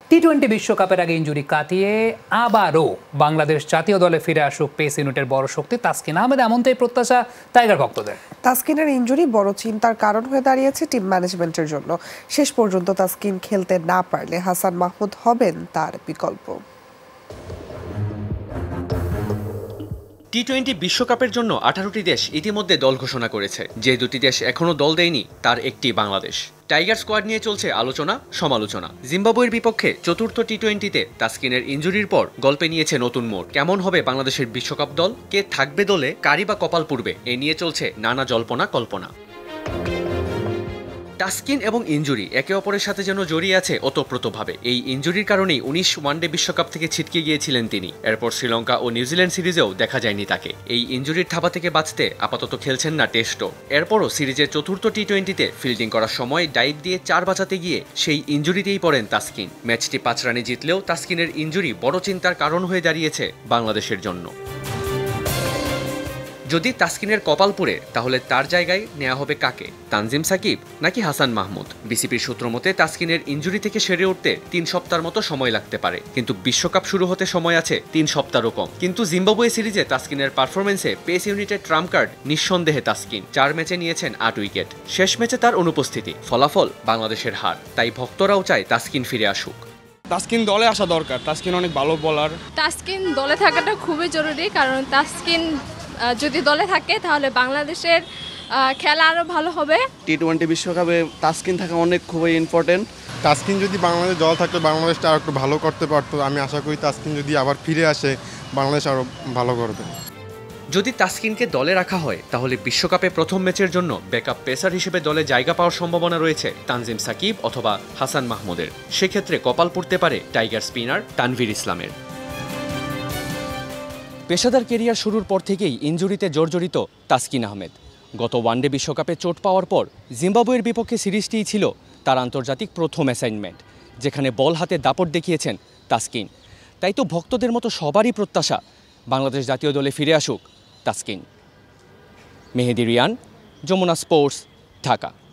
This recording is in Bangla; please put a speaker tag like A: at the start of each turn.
A: টি-20 বিশ্বকাপের আগে ইনজুরি কাটিয়ে আবারও বাংলাদেশ জাতীয় দলে ফিরে আসুক পেস ইউনিটের বড় শক্তি তাসকিন আহমেদ, এমনটাই প্রত্যাশা টাইগার ভক্তদের।
B: তাসকিনের ইনজুরি বড় চিন্তার কারণ হয়ে দাঁড়িয়েছে টিম ম্যানেজমেন্টের জন্য। শেষ পর্যন্ত তাসকিন খেলতে না পারলে হাসান মাহমুদ হবেন তার বিকল্প।
C: টি-20 বিশ্বকাপের জন্য 18টি দেশ ইতিমধ্যে দল ঘোষণা করেছে। যে দুটি দেশ এখনও দল দেয়নি তার একটি বাংলাদেশ। টাইগার স্কোয়াড নিয়ে চলছে আলোচনা সমালোচনা। জিম্বাবুয়ের বিপক্ষে চতুর্থ টি-20তে তাসকিনের ইনজুরির পর গল্পে নিয়েছে নতুন মোড়। কেমন হবে বাংলাদেশের বিশ্বকাপ দল, কে থাকবে দলে, কারি বা কপাল পূর্বে, এ নিয়ে চলছে নানা জল্পনা কল্পনা। তাসকিন এবং ইনজুরি একে অপরের সাথে যেন জড়িয়ে আছে ওতপ্রোতভাবে। এই ইনজুরির কারণেই 19 ওয়ানডে বিশ্বকাপ থেকে ছিটকে গিয়েছিলেন তিনি। এরপর শ্রীলঙ্কা ও নিউজিল্যান্ড সিরিজেও দেখা যায়নি তাকে। এই ইনজুরির থাবা থেকে বাঁচতে আপাতত খেলছেন না টেস্টও। এরপরও সিরিজের চতুর্থ টি-20তে ফিল্ডিং করার সময় ডাইভ দিয়ে 4 বাঁচাতে গিয়ে সেই ইনজুরিতেই পড়েন তাসকিন। ম্যাচটি 5 রানে জিতলেও তাসকিনের ইনজুরি বড় চিন্তার কারণ হয়ে দাঁড়িয়েছে বাংলাদেশের জন্য। যদি তাসকিনের কপাল পুড়ে তাহলে তার জায়গায় নেওয়া হবে কাকে? তানজিম সাকিব নাকি হাসান মাহমুদ? বিসিবির সূত্র মতে তাসকিনের ইনজুরি থেকে সেরে উঠতে 3 সপ্তাহের মতো সময় লাগতে পারে, কিন্তু বিশ্বকাপ শুরু হতে সময় আছে 3 সপ্তাহেরও কম। কিন্তু জিম্বাবুয়ে সিরিজে তাসকিনের পারফরমেন্সে পেস ইউনিটের ট্রাম্প কার্ড নিঃসন্দেহে তাসকিন। 4 ম্যাচে নিয়েছেন 8 উইকেট। শেষ ম্যাচে তার অনুপস্থিতি, ফলাফল বাংলাদেশের হার। তাই ভক্তরাও চায় তাসকিন ফিরে আসুক।
D: তাসকিন দলে আসা দরকার। তাসকিন অনেক ভালো বোলার।
E: তাসকিন দলে থাকাটা খুবই জরুরি, কারণ তাসকিন যদি দলে থাকে তাহলে বাংলাদেশের খেলা আরও ভালো হবে।
F: টি-20 বিশ্বকাপে তাসকিন থাকা অনেক খুবই ইম্পর্টেন্ট।
G: তাসকিন যদি বাংলাদেশ দল থাকতো বাংলাদেশটা আরও একটু ভালো করতে পারতো। আমি আশা করি তাসকিন যদি আবার ফিরে আসে বাংলাদেশ আরও ভালো করবে।
C: যদি তাসকিনকে দলে রাখা হয় তাহলে বিশ্বকাপে প্রথম ম্যাচের জন্য ব্যাকআপ পেসার হিসেবে দলে জায়গা পাওয়ার সম্ভাবনা রয়েছে তানজিম সাকিব অথবা হাসান মাহমুদের। সেক্ষেত্রে কপাল পড়তে পারে টাইগার স্পিনার তানভীর ইসলামের। পেশাদার কেরিয়ার শুরুর পর থেকেই ইনজুরিতে জর্জরিত তাসকিন আহমেদ। গত ওয়ানডে বিশ্বকাপে চোট পাওয়ার পর জিম্বাবুয়ের বিপক্ষে সিরিজটিই ছিল তার আন্তর্জাতিক প্রথম অ্যাসাইনমেন্ট, যেখানে বল হাতে দাপট দেখিয়েছেন তাসকিন। তাই তো ভক্তদের মতো সবারই প্রত্যাশা বাংলাদেশ জাতীয় দলে ফিরে আসুক তাসকিন। মেহেদি রিয়ান, যমুনা স্পোর্টস, ঢাকা।